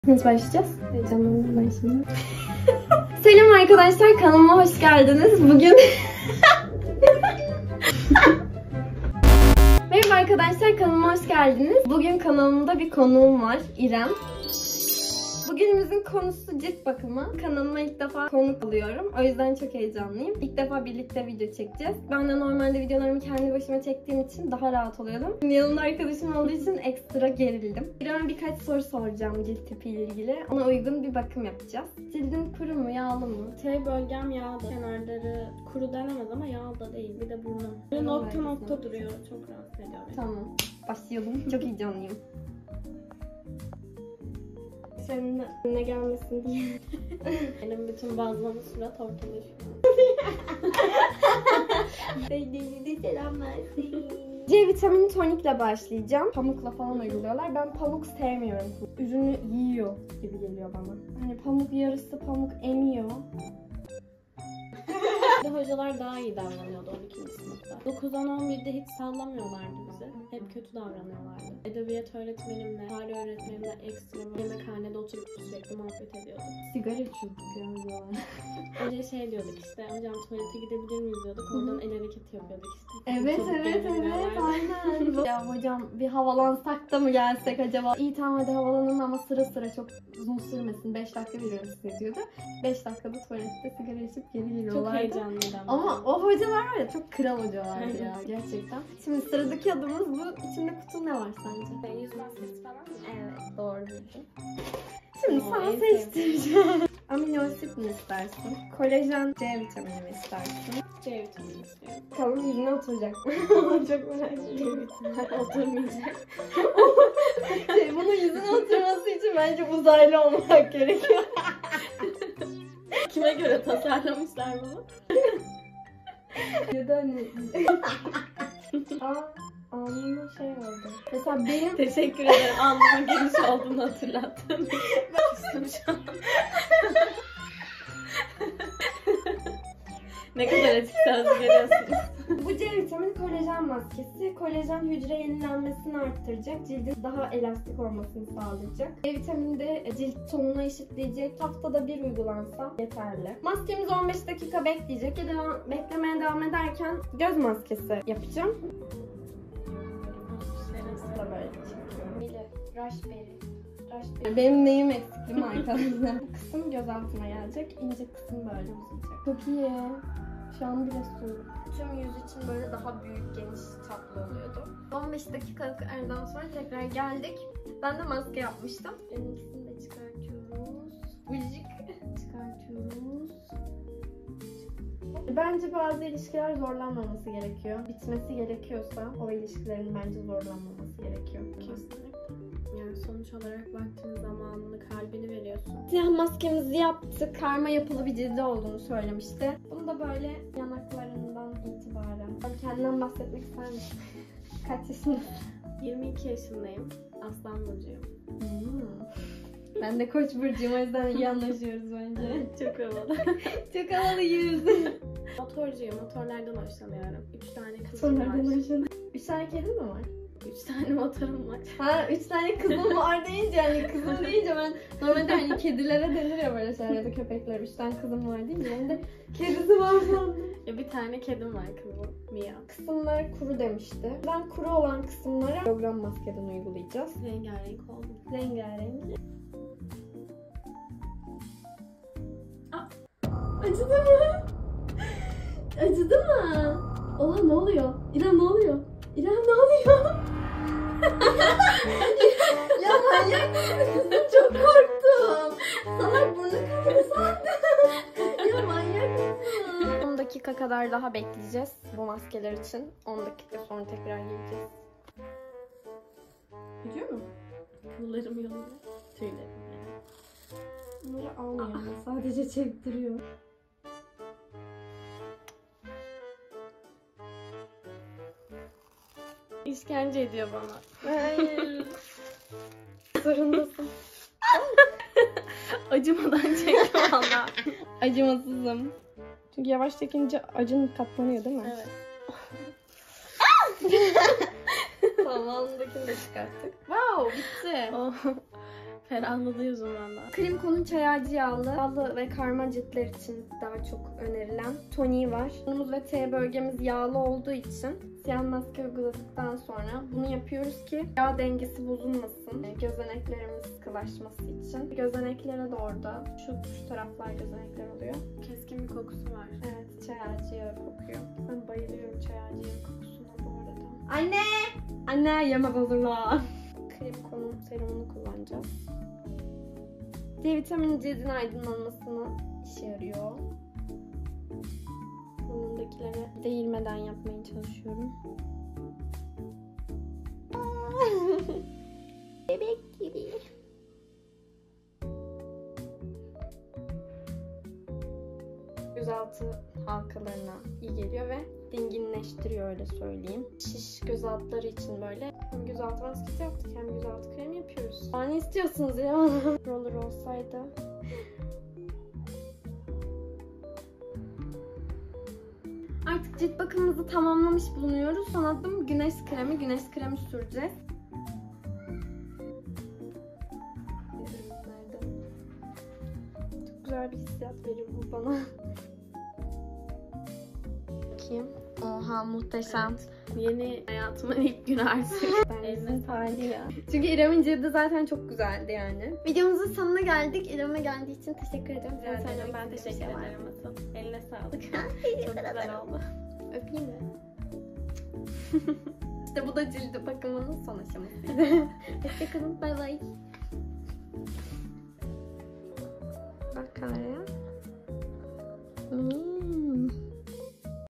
Nasıl başlayacağız? Heyecanlandım ben şimdi. Selam arkadaşlar, kanalıma hoş geldiniz. Bugün... Merhaba arkadaşlar, kanalıma hoş geldiniz. Bugün kanalımda bir konuğum var, İrem. Bugünümüzün konusu cilt bakımı. Kanalıma ilk defa konuk alıyorum. O yüzden çok heyecanlıyım. İlk defa birlikte video çekeceğiz. Ben de normalde videolarımı kendi başıma çektiğim için daha rahat oluyordum. Şimdi yanımda arkadaşım olduğu için ekstra gerildim. İrem'e birkaç soru soracağım cilt tipiyle ilgili. Ona uygun bir bakım yapacağız. Cildin kuru mu, yağlı mı? Bölgem yağlı. Kenarları kuru denemez ama yağlı da değil. Bir de burnum. Böyle nokta nokta duruyor. Çok rahatsız ediyor beni. Tamam. Başlayalım. Çok heyecanlıyım. Senin önüne gelmesin diye. Benim bütün bazlama surat ortada şu an. Beynini selam versin. C vitamini tonikle başlayacağım. Pamukla falan uyguluyorlar. Ben pamuk sevmiyorum. Ürünü yiyor gibi geliyor bana. Hani pamuk yarısı pamuk emiyor. Hocalar daha iyi davranıyordu 12. sınıfta. 9'dan 11'de hiç sallamıyorlardı bizi. Hep kötü davranıyorlardı. Edebiyat öğretmenimle, tarih öğretmenimle ekstra yemekhanede oturup sürekli muhabbet ediyorduk. Sigara içiyorduk ya. Önce şey diyorduk işte, hocam tuvalete gidebilir miyiz diyorduk. Oradan el hareketi yapıyorduk işte. Evet aynen. Ya hocam bir havalansak da mı gelsek acaba? İyi tamam hadi havalanalım ama sıra sıra çok uzun sürmesin. 5 dakika veriyorum size diyordu. 5 dakikada tuvalette sigara içip geri geliyorlardı. Çok heyecanlıydı ama o hocalar var ya çok kral hocalardı ya gerçekten. Şimdi sıradaki adımız bu. İçinde kutu ne var sence? Yüz maskesi falan mı? Evet doğru bildin. Şimdi sana seçtireceğim. Amino asit mi istersin? Kolajen C vitamini mi istersin? C vitamini istiyorum. Bakalım yüzüne oturacak mı? Çok merak ediyorum. Oturmayacak. Bunun yüzüne oturması için bence uzaylı olmak gerekiyor. Kime göre tasarlamışlar bunu? Ya da hani... Anında şey oldu. Mesela benim... Teşekkür ederim. Anlamın geniş olduğunu hatırlattın. Ben şu an. Ne kadar etik sözlü görüyorsunuz. Bu C vitamini kolajen maskesi. Kolajen hücre yenilenmesini arttıracak. Cildin daha elastik olmasını sağlayacak. C vitamini de cilt tonunu eşitleyecek. Haftada bir uygulansa yeterli. Maskemiz 15 dakika bekleyecek. Beklemeye devam ederken göz maskesi yapacağım. Böyle çekiyorum. Raspberry. Benim neyim eksik değil mi arkadaşlar? Bu kısım göz altına gelecek. İnce kısım böyle uzayacak. Çok iyi. Şu an bile soğuk. Tüm yüz için böyle daha büyük, geniş çaplı oluyordu. 15 dakikalık aradan sonra tekrar geldik. Ben de maske yapmıştım. Benimkisini de çıkartıyoruz. Vıcık çıkartıyoruz. Bence bazı ilişkiler zorlanmaması gerekiyor. Bitmesi gerekiyorsa o ilişkilerin bence zorlanmaması gerekiyor. Kesinlikle. Yani sonuç olarak baktığın zamanını, kalbini veriyorsun. Siyah maskemizi yaptık. Karma yapılı bir cildi olduğunu söylemişti. Bunu da böyle yanaklarından itibaren. Ben kendimden bahsetmek ister misin? Kaç yaşındasın? 22 yaşındayım. Aslan burcuyum. Ben de Koç burcuyum, o yüzden iyi anlaşıyoruz bence. Çok havalı. Çok havalıyız. Motorcuyum. Motorlardan hoşlanıyorum. 3 tane kızım var. 3 tane kedin mi var? 3 tane motorum var. Ha 3 tane kızım var deyince yani kızım deyince ben normalde hani kedilere denir ya böyle şeyler ya da köpekler 3 tane kızım var deyince ben de kedisi var sandım. Ya bir tane kedim var kızım. Mia. Kısımlar kuru demişti. Ben kuru olan kısımlara program maskeden uygulayacağız. Rengarenk oldu. Rengarenk. Acıdı mı? Acıdı mı? Oha ne oluyor? İrem ne oluyor? İrem ne oluyor? Ya manyak mısın kızım? Çok korktum. Salak burnu kanadı sandım. Ya manyak mısın? 10 dakika kadar daha bekleyeceğiz bu maskeler için. 10 dakika sonra tekrar geleceğiz. Gidiyor mu? Kıllarım yolunda. Tüylerim yani. Bunları almıyor. Sadece çektiriyor. İşkence ediyor bana. Hayır. Zorundasın. Acımadan çektim valla. Acımasızım. Çünkü yavaş çekince acın katlanıyor değil mi? Evet. Tamam, ondakini de çıkarttık. Wow, bitti. Oh. Ferahladı yüzüm valla. Creamco'nun çay ağacı yağlı ve karma ciltler için daha çok önerilen toniği var. Burnumuz ve T bölgemiz yağlı olduğu için siyah maske uyguladıktan sonra bunu yapıyoruz ki yağ dengesi bozulmasın. Gözeneklerimiz sıkılaşması için. Gözeneklere doğru da şu taraflar gözenekler oluyor. Keskin bir kokusu var. Evet, çay ağacı yağı kokuyor. Ben bayılıyorum çay ağacı yağı kokusuna bu arada. Anne! Anne yeme bozulma. Creamco'nun serumunu kullanacağız. D vitamini cildin aydınlanmasına işe yarıyor. Burnumdakilere değirmeden yapmaya çalışıyorum. Bebek gibi. Gözaltı halkalarına iyi geliyor ve dinginleştiriyor, öyle söyleyeyim. Şiş gözaltıları için böyle hem gözaltı maskesi yaptık hem gözaltı kremi yapıyoruz. Daha ne istiyorsunuz ya? Roller olsaydı. Artık cilt bakımımızı tamamlamış bulunuyoruz. Son adım güneş kremi. Güneş kremi süreceğiz. Çok güzel bir hissiyat veriyor bu bana. Bakayım. Oha, muhteşem. Yeni hayatımın ilk günü artık. Eline tali ya. Çünkü İrem'in cildi zaten çok güzeldi yani. Videomuzun sonuna geldik. İrem'e geldiği için teşekkür ederim. Ben teşekkür ederim Asıl. Eline sağlık. Çok güzel oldu. Öpeyim mi? İşte bu da cilt bakımının son aşaması. Hoşçakalın. Bay bay. Bak kameraya.